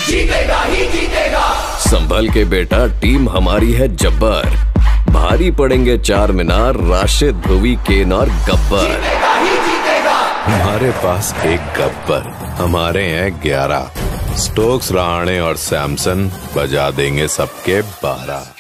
जीतेगा ही जीतेगा। संभल के बेटा, टीम हमारी है जब्बर। भारी पड़ेंगे चार मीनार, राशिद, भुवी, केन और गब्बर। जीतेगा ही जीतेगा। हमारे पास एक गब्बर, हमारे हैं 11। स्टोक्स, रहाणे और सैमसन बजा देंगे सबके 12।